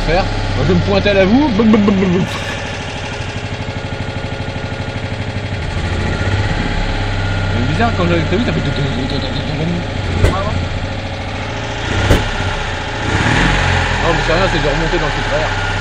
faire. Moi, je me pointe à la vous. C'est bizarre quand j'avais prévu, t'as fait. Non mais c'est rien, c'est de remonter dans le filtre à air.